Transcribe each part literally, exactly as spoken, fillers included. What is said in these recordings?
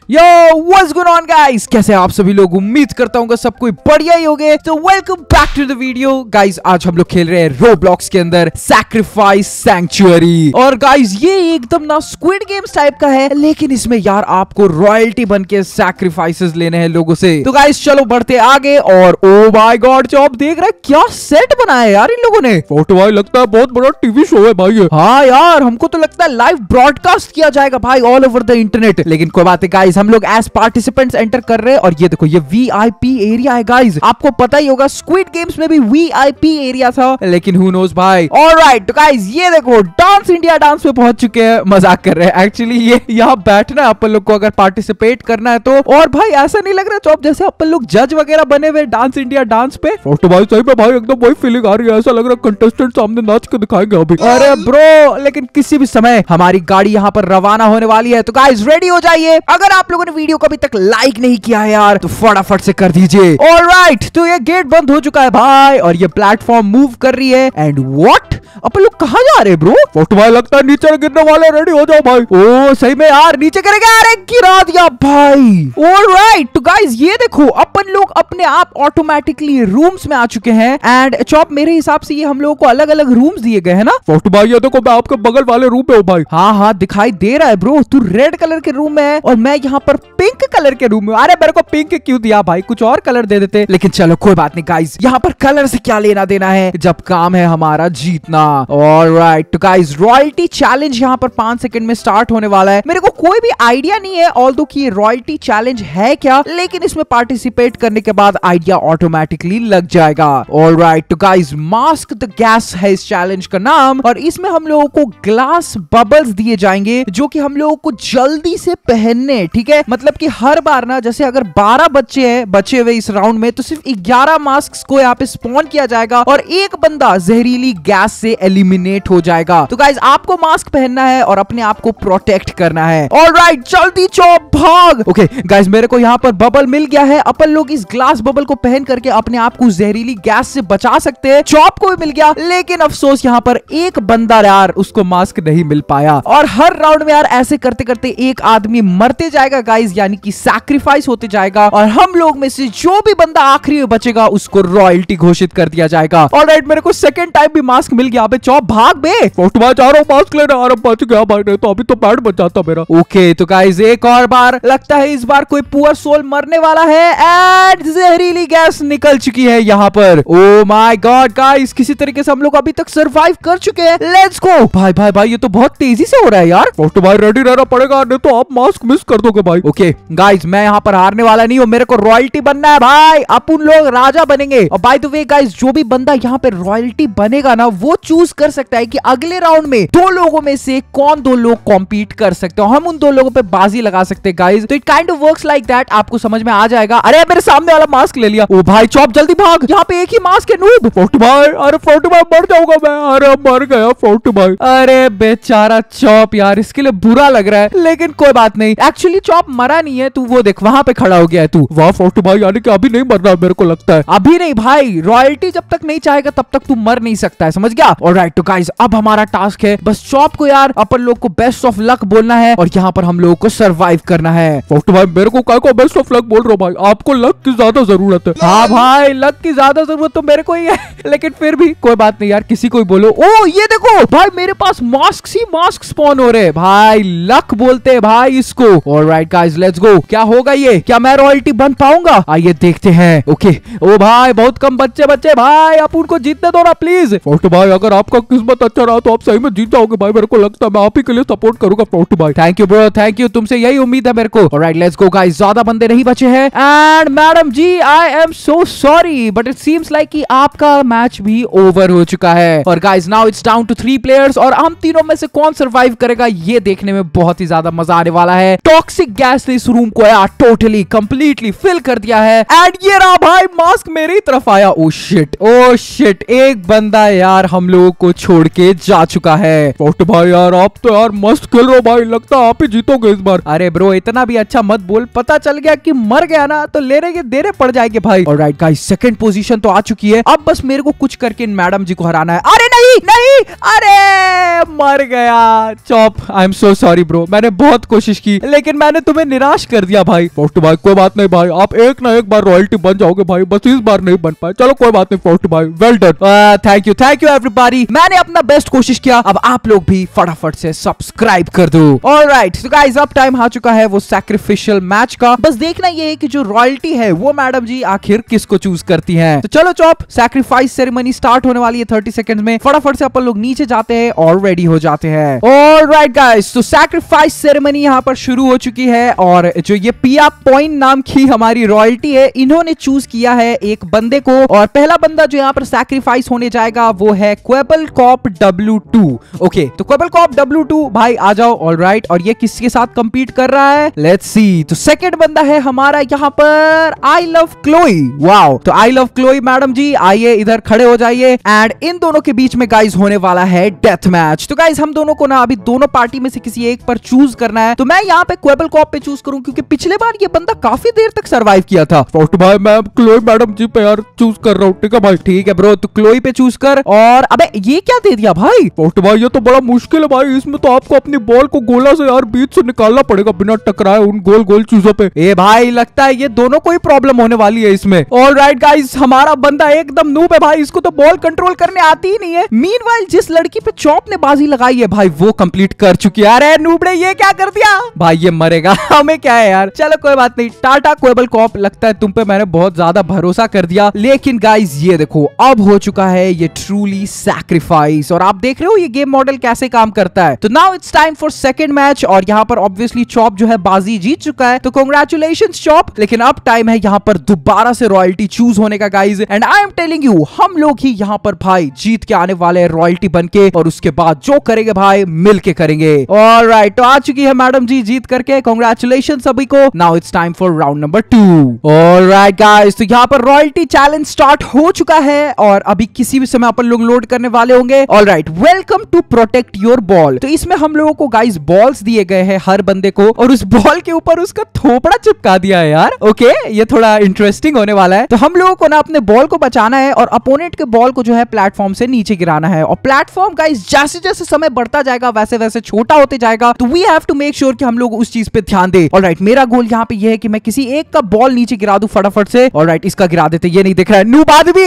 Yo what's going on guys, कैसे आप सभी लोग। उम्मीद करता हूँ सब कोई बढ़िया ही होंगे। तो welcome back to the video guys. आज हम लोग खेल रहे हैं रोब्लॉक्स के अंदर सैक्रिफाइस सैंक्चुअरी। और गाइस ये एकदम ना स्क्विड गेम्स टाइप का है, लेकिन इसमें यार आपको रॉयल्टी बन के सैक्रिफाइसेस लेने हैं लोगों से। तो गाइस चलो बढ़ते आगे। और ओ माय गॉड, जो आप देख रहे हैं क्या सेट बनाया है यार इन लोगों ने। फोटो भाई लगता है बहुत बड़ा टीवी शो है भाई ये। हाँ यार, हमको तो लगता है लाइव ब्रॉडकास्ट किया जाएगा भाई ऑल ओवर द इंटरनेट। लेकिन कोई बात है गाइस, हम लोग एज पार्टिसिपेंट्स एंटर कर रहे हैं। और ये देखो ये वीआईपी एरिया है गाइस। आपको पता ही होगा स्क्विड गेम्स में भी वीआईपी एरिया था, लेकिन हु नोज भाई। ऑलराइट तो गाइस ये देखो डांस इंडिया डांस पे पहुंच चुके हैं। मजाक कर रहे हैं एक्चुअली। ये यहाँ बैठना है अपन लोग को अगर पार्टिसिपेट करना है तो। और भाई ऐसा नहीं लग रहा चौप जैसे अपन लोग जज वगैरह बने हुए डांस इंडिया डांस पे। फोटो भाई सही में भाई एकदम वही फीलिंग आ रही है। ऐसा लग रहा है कंटेस्टेंट सामने नाच के दिखाएंगे अभी। अरे ब्रो, लेकिन किसी भी समय हमारी गाड़ी यहाँ पर रवाना होने वाली है। तो गाइस रेडी हो जाइए। अगर आप लोगों ने वीडियो को अभी तक लाइक नहीं किया है यार तो फटाफट से कर दीजिए। ऑलराइट तो ये गेट बंद हो चुका है भाई, और ये प्लेटफॉर्म मूव कर रही है। एंड व्हाट, अपन लोग कहाँ जा रहे हैं ब्रो। फोटो भाई लगता है नीचे गिरने वाले, रेडी हो जाओ भाई। ओ सही में यार नीचे करेगा। अरे गिरा दिया भाई। ऑलराइट तो गाइस ये देखो अपन लोग अपने आप ऑटोमेटिकली रूम्स में आ चुके हैं। एंड चॉप मेरे हिसाब से ये हम लोगों को अलग अलग रूम्स दिए गए हैं ना। फोटो भाई ये देखो मैं आपके बगल वाले रूम पे हूँ भाई। हाँ हाँ दिखाई दे रहा है ब्रो। तू रेड कलर के रूम में है और मैं यहाँ पर पिंक कलर के रूम में। अरे मेरे को पिंक क्यों दिया भाई, कुछ और कलर दे देते। लेकिन चलो कोई बात नहीं गाइस, यहाँ पर कलर से क्या लेना देना है जब काम है हमारा जीतना। ऑलराइट तो गाइस रॉयल्टी चैलेंज यहाँ पर पांच सेकंड में स्टार्ट होने वाला है। मेरे को कोई भी आइडिया नहीं है ऑल्दो कि ये रॉयल्टी चैलेंज है क्या, लेकिन इसमें पार्टिसिपेट करने के बाद आइडिया ऑटोमेटिकली लग जाएगा। ऑलराइट तो गाइस मास्क द गैस है इस चैलेंज का नाम, और इसमें हम लोगों को ग्लास बबल्स दिए जाएंगे जो कि हम लोगों को जल्दी से पहनने। ठीक है, मतलब कि हर बार ना जैसे अगर बारह बच्चे हैं बचे हुए इस राउंड में, तो सिर्फ ग्यारह मास्क को यहाँ पे स्पॉन किया जाएगा और एक बंदा जहरीली गैस से एलिमिनेट हो जाएगा। तो गाइस आपको मास्क पहनना है और अपने आप को प्रोटेक्ट करना है। ऑलराइट जल्दी चौप भाग। ओके गाइस मेरे को यहाँ पर बबल मिल गया है। अपन लोग इस ग्लास बबल को पहन करके अपने आप को जहरीली गैस से बचा सकते हैं। चौप को भी मिल गया, लेकिन अफसोस यहाँ पर एक बंदा यार उसको मास्क नहीं मिल पाया। और हर राउंड में यार ऐसे करते करते एक आदमी मरते जाएगा गाइस, यानी कि सैक्रिफाइस होते जाएगा। और हम लोग में से जो भी बंदा आखिरी में बचेगा उसको रॉयल्टी घोषित कर दिया जाएगा। ऑलराइट मेरे को सेकंड टाइम भी मास्क मिल गया। अबे चौप भाग बे। फोटो भाई जा रहा हूँ मास्क लेने। अरे बच गया भाई, नहीं तो अभी तो पैड बच जाता मेरा। ओके तो गाइस एक और बार लगता है इस बार कोई पुअर सोल मरने वाला है। एंड जहरीली गैस निकल चुकी है यहाँ पर। ओ माय गॉड गाइस, किसी तरीके से हम लोग अभी तक सरवाइव कर चुके हैं। Let's go. भाई भाई भाई ये तो बहुत तेजी से हो रहा है यार। फोटो भाई रेडी रहना पड़ेगा, नहीं तो आप मास्क मिस कर दोगे भाई। ओके गाइस मैं यहाँ पर हारने वाला नहीं हूँ, मेरे को रॉयल्टी बनना है भाई। अपन लोग राजा बनेंगे। और बाय द वे गाइस जो भी बंदा यहाँ पे रॉयल्टी बनेगा ना वो चूज कर सकता है कि अगले राउंड में दो लोगों में से कौन दो लोग कॉम्पीट कर सकते हो। हम उन दो लोगों पे बाजी लगा सकते हैं गाइस। तो it kind of works like that. आपको समझ में आ जाएगा। अरे मेरे सामने वाला मास्क ले लिया। ओ भाई चौप जल्दी भाग, यहाँ पे एक ही मास्क है नूब। फोटो भाई अरे फोटो भाई मर जाऊंगा मैं। अरे मर गया फोटो भाई। अरे बेचारा चौप यार, इसके लिए बुरा लग रहा है, लेकिन कोई बात नहीं। एक्चुअली चौप मरा नहीं है, तू वो देख वहां पे खड़ा हो गया है तू। वाह फोटो भाई, यानी कि अभी नहीं मरना मेरे को लगता है। अभी नहीं भाई, रॉयल्टी जब तक नहीं चाहेगा तब तक तू मर नहीं सकता है, समझ गया। ऑलराइट तो गाइस अब हमारा टास्क है बस चौप को यार अपन लोग को बेस्ट ऑफ लक बोलना है और यहाँ पर हम लोगों को सरवाइव करना है। फोटो भाई मेरे को काय को बेस्ट ऑफ लक बोल रहे हो भाई, आपको लक की ज्यादा जरूरत है। हाँ भाई लक की ज्यादा जरूरत तो मेरे को ही है, लेकिन फिर भी कोई बात नहीं यार, किसी को ही बोलो। ओ ये देखो भाई मेरे पास मास्क ही मास्क स्पॉन हो रहे हैं भाई, लक बोलते हैं भाई इसको। Alright guys let's go. क्या होगा ये, क्या मैं रॉयल्टी बन पाऊंगा, आइए देखते हैं। ओके ओ भाई बहुत कम बच्चे बच्चे भाई, आप उनको जीतने दो ना प्लीज। फोटो भाई अगर आपका किस्मत अच्छा रहा तो आप सही में जीत जाओगे भाई, मेरे को लगता है मैं आप ही के लिए सपोर्ट करूंगा फोटो भाई। Thank you bro, thank you, तुमसे यही उम्मीद है मेरे को। ऑलराइट लेट्स गो गाइस, ज्यादा बंदे नहीं बचे हैं। And madam ji I am so sorry but it seems like कि आपका मैच भी ओवर हो चुका है। और guys now it's down to three players, और हम तीनों में से कौन सरवाइव करेगा ये देखने में बहुत ही ज्यादा मजा आने वाला है। टॉक्सिक गैस ने इस रूम को यार टोटली कंप्लीटली फिल कर दिया है। एंड ये रहा भाई मास्क मेरी तरफ आया। ओ शिट ओ शिट, एक बंदा यार हम लोगों को छोड़ के जा चुका है। फोटो भाई यार आप तो यार मस्त खेल रहे हो भाई, लगता है आप ही जीतोगे इस बार। अरे ब्रो इतना भी अच्छा मत बोल, पता चल गया कि मर गया ना तो लेने के देने पड़ जाएंगे भाई। ऑलराइट गाइस सेकंड पोजीशन तो आ चुकी है, अब बस मेरे को कुछ करके इन मैडम जी को हराना है। अरे नहीं नहीं, अरे मर गया Chop. I am so sorry bro, मैंने बहुत कोशिश की लेकिन मैंने तुम्हें निराश कर दिया भाई। फ्रॉस्टी भाई कोई बात नहीं भाई, आप एक ना एक बार रॉयल्टी बन जाओगे भाई, बस इस बार नहीं बन पाए। चलो कोई बात नहीं फ्रॉस्टी भाई, well done. Thank you thank you everybody, मैंने अपना बेस्ट कोशिश किया। अब आप लोग भी फटाफट से सब्सक्राइब कर दो। ऑलराइट सो गाइस, अब टाइम आ चुका है वो सैक्रिफिशियल मैच का। बस देखना ये है कि जो रॉयल्टी है वो मैडम जी आखिर किसको चूज करती हैं। तो चलो चॉप, सैक्रिफाइस सेरेमनी स्टार्ट होने वाली है थर्टी सेकंड्स में। फटाफट से अपन लोग नीचे जाते हैं और रेडी हो जाते हैं। ऑलराइट गाइस, तो सैक्रिफाइस सेरेमनी यहाँ पर शुरू हो चुकी है और जो ये पिया पॉइंट नाम की हमारी रॉयल्टी है, इन्होंने चूज किया है एक बंदे को। और पहला बंदा जो यहाँ पर सैक्रिफाइस होने जाएगा वो है क्वेबल कॉप डब्ल्यू टू। ओके, तो क्वेबल कॉप डब्ल्यू टू भाई आ जाओ। ऑलराइट, और ये किसके साथ कंपीट कर रहा है, लेट्स सी। तो सेकंड बंदा है हमारा यहाँ पर आई लव क्लोई। वाओ, तो I love Chloe madam ji आइए इधर खड़े हो जाइए। एंड इन दोनों के बीच में गाइस होने वाला है डेथ मैच। तो गाइस हम दोनों को ना अभी दोनों पार्टी में से किसी एक पर चूज करना है। तो मैं यहाँ पे क्वेबल कॉप पे चूज करूं क्योंकि पिछले बार ये बंदा काफी देर तक सरवाइव किया था। फ्रॉस्टी भाई मैं क्लोई मैडम जी पे यार चूज कर रहा हूँ, ठीक है भाई। ठीक है ब्रो, तो क्लोई पे चूज कर। और अबे ये क्या दे दिया भाई? फ्रॉस्टी भाई ये तो बड़ा मुश्किल है भाई, इसमें तो आपको अपनी बॉल को गोला से यार बीच से निकालना पड़ेगा बिना टकराए उन गोल गोल चीजों पे। ए भाई लगता है ये दोनों को ही प्रॉब्लम होने वाली है इसमें। ऑलराइट गाइस, हमारा बंदा एकदम नूब है भाई, इसको तो बॉल कंट्रोल करने आती ही नहीं है। मीनवाइल जिस लड़की पे चॉप ने बाजी लगाई है भाई वो कंप्लीट कर चुकी है। अरे नूब ने ये क्या कर दिया भाई, ये मरेगा हमें क्या है यार। चलो कोई बात नहीं, टाटा क्वेबल कॉप, लगता है तुम पे मैंने बहुत ज्यादा भरोसा कर दिया। लेकिन गाइस ये देखो अब हो चुका है ये ट्रूली सैक्रिफाइस, और आप देख रहे हो ये गेम मॉडल कैसे काम करता है। तो now it's time for second match, और यहाँ पर ऑब्वियसली चॉप जो है बाजी जीत चुका है, तो कांग्रेचुलेशंस चॉप। लेकिन अब टाइम है यहाँ पर दोबारा से रॉयल्टी चूज होने का guys, and I am telling you हम लोग ही यहाँ पर भाई जीत के आने वाले हैं रॉयल्टी बनके, और उसके बाद जो करेंगे भाई मिल के करेंगे। ऑलराइट, तो आ चुकी है मैडम जी जीत करके, कांग्रेचुलेशंस सभी को। Now it's time for round number two. Alright guys, तो यहाँ पर रॉयल्टी चैलेंज स्टार्ट हो चुका है और अभी किसी भी समय अपन लोग लोड करने वाले होंगे। Alright, welcome to protect your ball. तो इसमें हम लोगों को गाइस बॉल्स दिए गए हैं हर बंदे को, और उस बॉल के ऊपर उसका थोपड़ा चिपका दिया है यार। ओके, ये थोड़ा इंटरेस्टिंग होने वाला है। तो हम लोगों को ना अपने बॉल को बचाना है और अपोनेंट के बॉल को जो है प्लेटफॉर्म से नीचे गिराना है। और प्लेटफॉर्म गाइस जैसे जैसे समय बढ़ता जाएगा वैसे वैसे छोटा होते जाएगा, तो we have to make sure कि हम लोग उस चीज पे ध्यान दे। ऑलराइट, मेरा गोल यहाँ पे ये है कि मैं किसी एक का बॉल नीचे गिरा दूं फटाफट से। ऑलराइट, इसका गिरा देते, ये नहीं दिख रहा है नूब आदमी।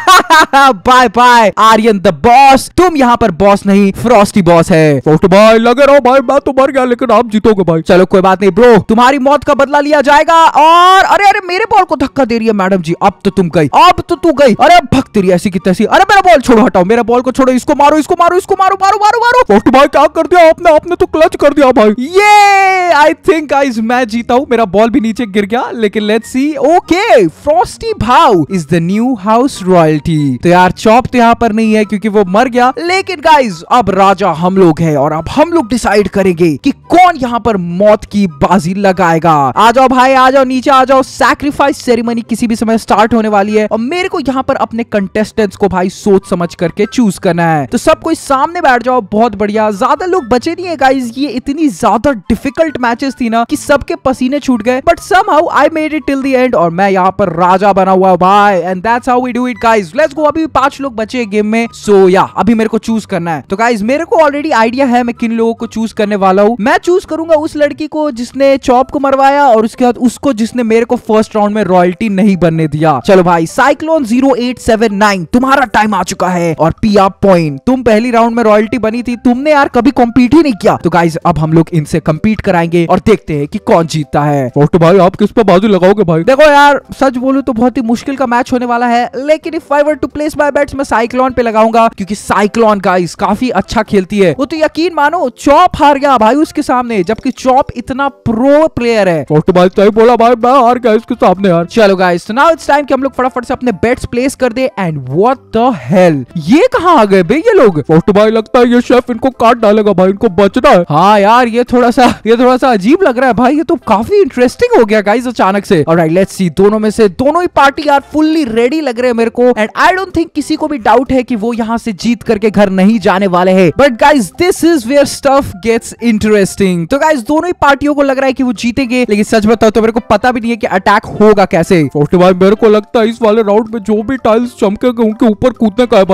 Bye bye Aryan the boss, तुम यहाँ पर बॉस नहीं फ्रॉस्टी बॉस है। फ्रॉस्टी भाई लगे रहो भाई, मैं तो मर गया लेकिन आप जीतोगे भाई। चलो कोई बात नहीं ब्रो, तुम्हारी मौत का बदला लिया जाएगा। और अरे अरे मेरे बॉल को धक्का दे रही है मैडम जी, अब तो तुम गई, अब तो तू गई। अरे भग तेरी ऐसी की तैसी। अरे मेरा बॉल छोड़ो, हटाओ मेरा बॉल को छोड़ो, इसको मारो इसको मारो इसको मारो मारो मारो मारो। फ्रॉस्टी भाई क्या कर दिया आपने, आपने तो क्लच कर दिया भाई। ये आई थिंक गाइस मैं जीता हूँ, मेरा बॉल भी नीचे गिर गया। लेकिन लेट्स सी। ओके, फ्रॉस्टी भाऊ is the new house royalty. तो यार चॉप तो यहाँ पर नहीं है क्योंकि वो मर गया, लेकिन गाइस अब राजा हम लोग हैं और अब हम लोग डिसाइड करेंगे कि कौन यहाँ पर मौत की बाजी लगाएगा। आ जाओ भाई, आ जाओ नीचे आ जाओ। सैक्रिफाइस सेरेमनी किसी भी समय स्टार्ट होने वाली है और मेरे को यहाँ पर अपने कंटेस्टेंट्स को भाई सोच समझ करके चूज करना है। तो सब कोई सामने बैठ जाओ, बहुत बढ़िया। ज्यादा लोग बचे नहीं है गाइस, ये इतनी ज्यादा डिफिकल्ट मैचेस थी ना कि सबके पसीने छूट गए, but somehow I made it till the end और मैं यहाँ पर राजा बना हुआ भाई, and that's how we do it guys. Let's go, अभी पांच लोग बचे हैं गेम में, सो या अभी मेरे को चूज करना है। तो गाइस मेरे को ऑलरेडी आइडिया है मैं किन लोगों को चूज करने वाला हूँ। मैं चूज करूंगा उस लड़की को जिसने चॉप को मरवाया और उसके बाद उसको जिसने मेरे को फर्स्ट राउंड में रॉयल्टी नहीं बनने दिया। चलो भाई, Cyclone zero eight seven nine तुम्हारा टाइम आ चुका है, और पिया पॉइंट तुम पहली राउंड में रॉयल्टी बनी थी, तुमने यार कभी कॉम्पीट ही नहीं किया। तो गाइस अब हम लोग इनसे कम्पीट कराएंगे और देखते हैं कि कौन जीतता है। फ्रॉस्टी भाई आप किस पे बाजी लगाओगे भाई? देखो यार सच बोलूं तो बहुत ही मुश्किल का मैच होने वाला है, लेकिन if I were to place my bets मैं साइक्लोन पे लगाऊंगा क्योंकि साइक्लोन गाइस काफी अच्छा खेलती है। वो तो यकीन मानो चॉप हार गया भाई उसके सामने, जबकि चॉप इतना प्रो प्लेयर है। फ्रॉस्टी भाई सही बोला भाई, मैं हार गया इसके सामने यार। चलो गाइस, तो नाउ इट्स टाइम कि हम लोग फटाफट से अपने बेट्स प्लेस कर दे। एंड व्हाट द हेल, ये कहां आ गए बे ये लोग? फ्रॉस्टी भाई लगता है ये शेफ इनको काट डालेगा भाई, इनको बचना है। हाँ यार ये थोड़ा सा ये थोड़ा सा अजीब लग रहा है भाई, ये तो काफी इंटरेस्टिंग हो गया गाइस अचानक से। ऑलराइट लेट्स सी, दोनों में से दोनों ही पार्टी यार फुल्ली रेडी लग रहे हैं मेरे को, एंड आई डोंट थिंक किसी को भी डाउट है कि वो यहाँ से जीत करके घर नहीं जाने वाले हैं। But guys this is where stuff gets interesting. तो गाइस दोनों ही पार्टियों को लग रहा है कि वो जीतेंगे, लेकिन सच बताओ तो मेरे को पता भी नहीं है कि अटैक होगा कैसे। फ्रॉस्टी भाई मेरे को लगता है इस वाले राउंड में जो भी टाइल्स चमकेंगे उनके ऊपर कूदने का है भाई। ओह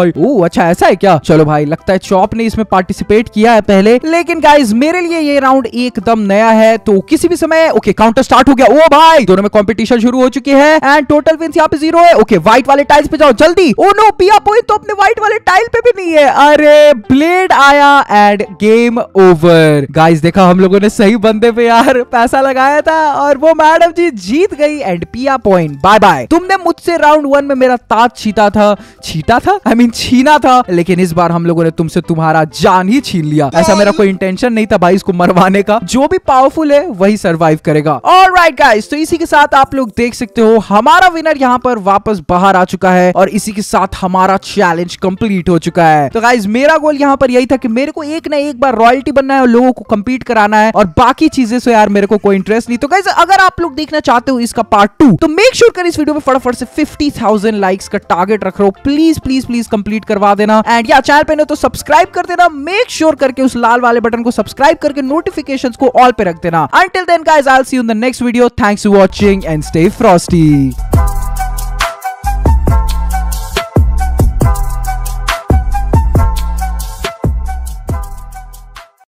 अच्छा ऐसा है क्या? चलो भाई, लगता है चॉप ने इसमें पार्टिसिपेट किया है पहले, लेकिन गाइज मेरे लिए ये राउंड एकदम नया है, तो किसी भी समय ओके काउंटर स्टार्ट हो गया। ओ भाई, दोनों में कंपटीशन शुरू हो चुकी है एंड टोटल विंस यहाँ पे जीरो है। ओके व्हाइट वाले टाइल्स पे जाओ जल्दी। ओ नो, पिया पॉइंट तो अपने व्हाइट वाले टाइल पे भी नहीं है। अरे ब्लेड आया एंड गेम ओवर। गाइस देखा, हम लोगों ने सही बंदे पे यार पैसा लगाया था और वो मैडम जी जीत गई एंड पिया पॉइंट बाय बाय। तुमने मुझसे राउंड वन में मेरा ताज छीटा था छीटा था आई I मीन mean, छीना था, लेकिन इस बार हम लोगों ने तुमसे तुम्हारा जान ही छीन लिया। ऐसा मेरा कोई इंटेंशन नहीं था भाई इसको मरवाने का। जो भी पावरफुल है वही सरवाइव करेगा। ऑलराइट गाइस, तो इसी के साथ आप लोग देख सकते हो हमारा विनर यहाँ पर वापस बाहर आ चुका है और इसी के साथ हमारा चैलेंज कंप्लीट हो चुका है। तो गाइस मेरा गोल यहाँ पर यही था कि मेरे को एक ना एक बार रॉयल्टी बनना है और लोगों को कंपीट कराना है, और बाकी चीजें से यार मेरे को कोई इंटरेस्ट नहीं। तो गाइस अगर आप लोग देखना चाहते हो इसका पार्ट टू, तो मेक श्योर कर इस वीडियो में फटाफट से फिफ्टी थाउजेंड लाइक्स का टारगेट रख रहा हूं। प्लीज प्लीज प्लीज कंप्लीट करवा देना एंड या चैनल पे न तो सब्सक्राइब कर देना। मेक श्योर करके उस लाल वाले बटन को सब्सक्राइब करके नोटिफिकेशंस को ऑल पे रख देना। Until then guys, I will see you in the next video. Thanks for watching and stay Frosty.